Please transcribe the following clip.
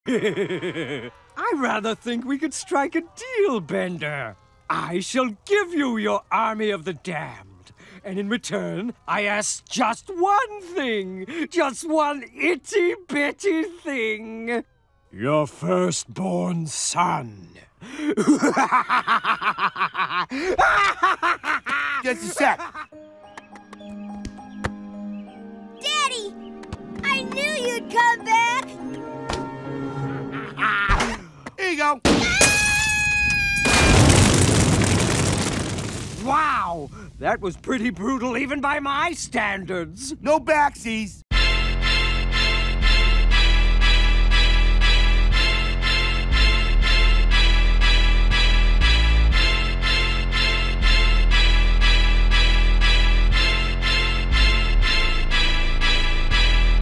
I rather think we could strike a deal, Bender. I shall give you your army of the damned. And in return, I ask just one thing. Just one itty-bitty thing. Your firstborn son. Just a sec. Daddy! I knew you'd come back! Here you go. Wow! That was pretty brutal even by my standards. No backsies.